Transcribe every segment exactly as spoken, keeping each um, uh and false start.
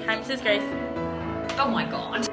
Hi, Missus Grace. Oh my god.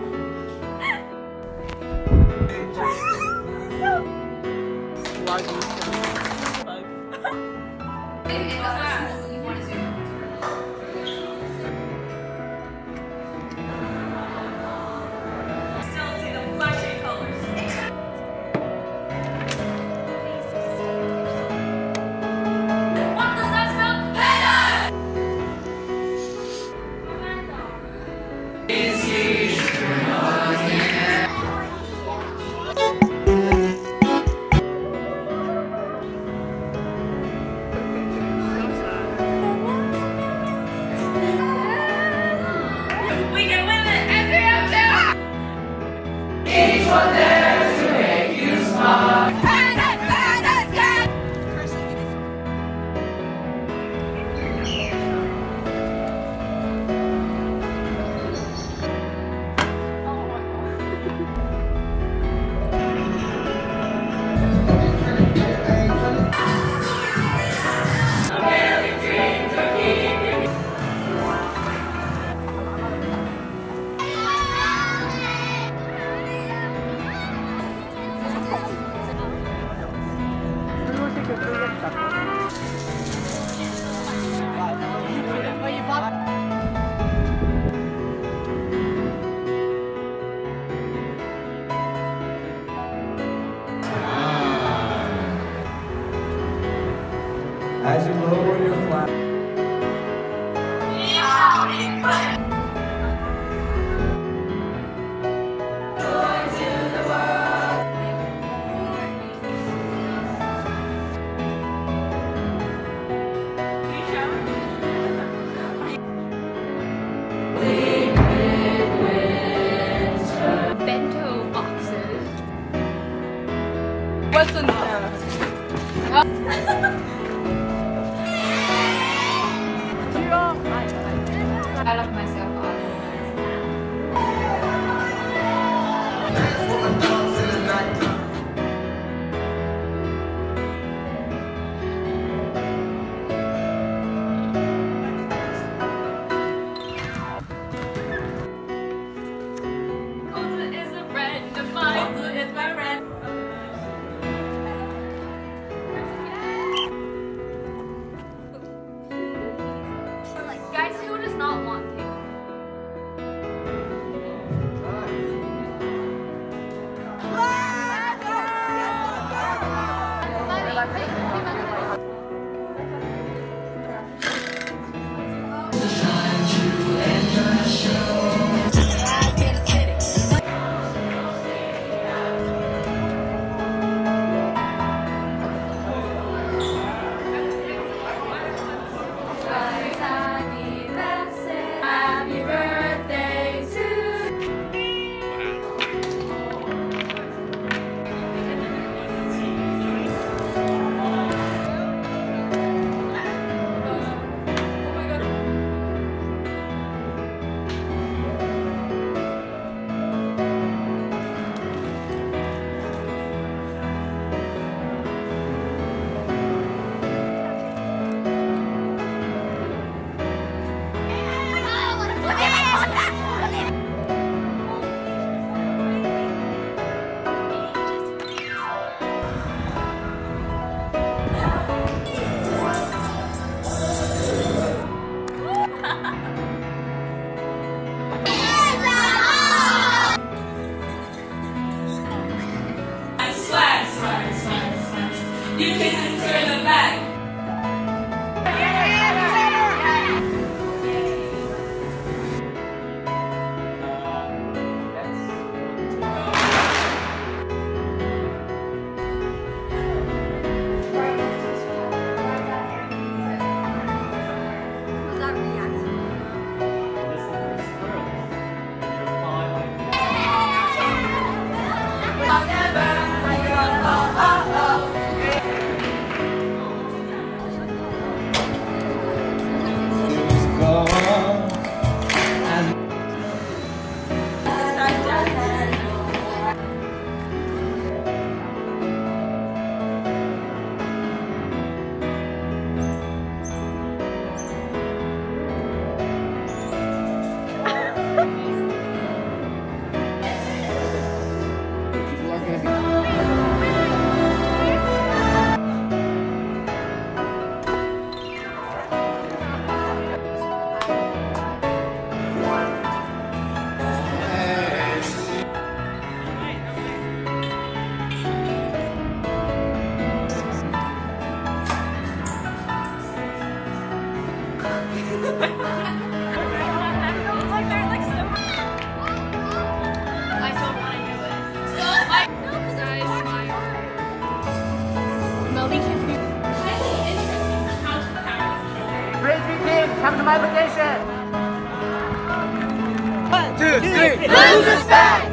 As you lower your flag. Bento boxes. What's in there? I love myself all. Is a friend of mine, is my friend. Guys, who does not want pink? Happy birthday to swag, swag, swag, swag. You can insert the back. Highly interesting how to practice. Frisbee team, come to my position! One, two, three, lose respect!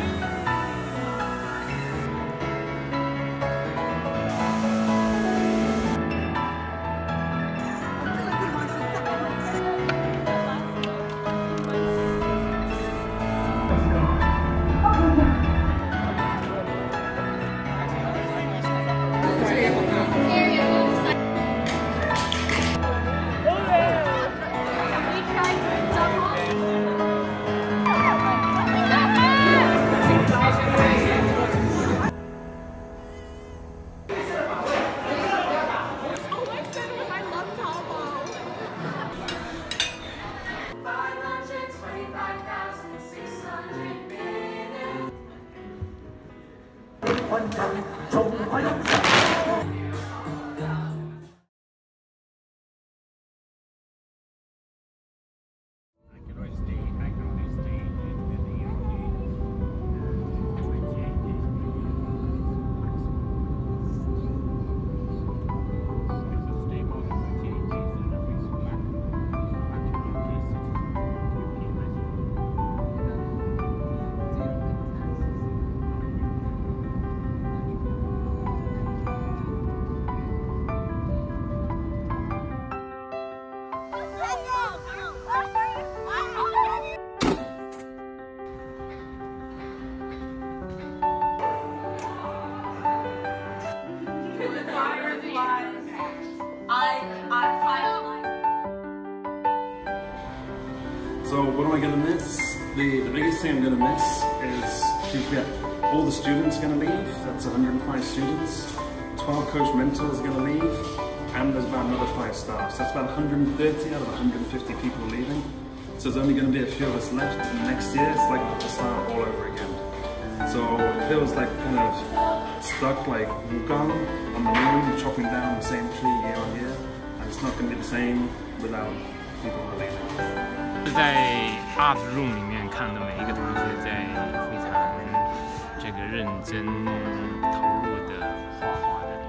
So what am I going to miss? The, the biggest thing I'm going to miss is, don't forget, all the students are going to leave. That's one hundred and five students. twelve coach mentors are going to leave. And there's about another five staff. So that's about one hundred and thirty out of one hundred and fifty people leaving. So there's only going to be a few of us left. And next year, it's like to start all over again. So it feels like kind of stuck like Wukong on the moon, chopping down the same tree year on year. And it's not going to be the same without people leaving. 是在 art room 里面看到每一个同学在非常这个认真投入的画画的。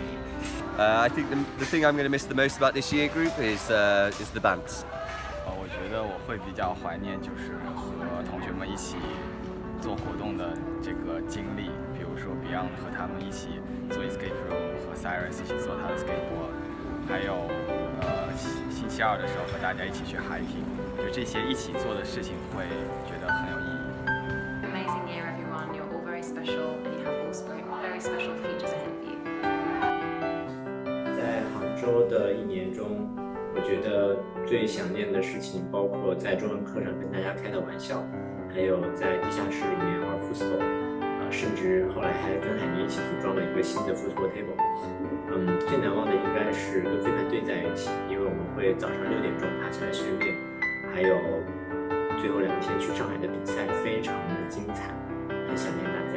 Uh, I think the, the thing I'm going to miss the most about this year group is uh, is the bands. 呃，我觉得我会比较怀念就是和同学们一起做活动的这个经历，比如说 Beyond 和他们一起做 escape room， 和 Cyrus 一起做他的 skateboard， 还有呃星期二的时候和大家一起去 hiking。 就这些一起做的事情会觉得很有意义。 Amazing year, everyone. You're all very special, and you have all very special futures ahead of you. 在杭州的一年中，我觉得最想念的事情包括在中文课上跟大家开的玩笑，还有在地下室里面玩 football， 啊，甚至后来还跟海尼一起组装了一个新的 football table。嗯，最难忘的应该是跟飞盘队在一起，因为我们会早上六点钟爬起来训练。 还有最后两天去上海的比赛非常的精彩，很想念大家。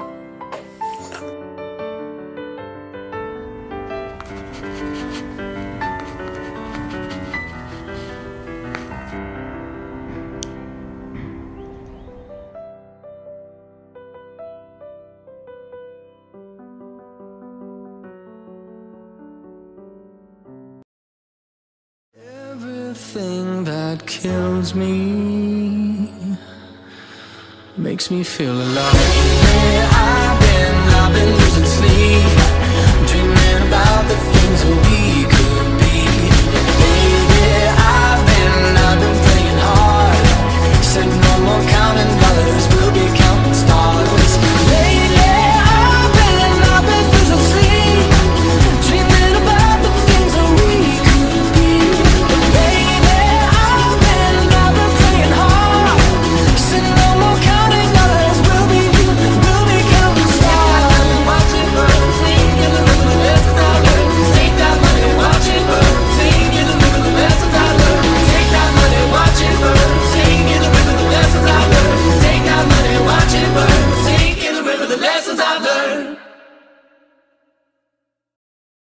Everything that kills me makes me feel alive. Where I've been, I've been losing sleep.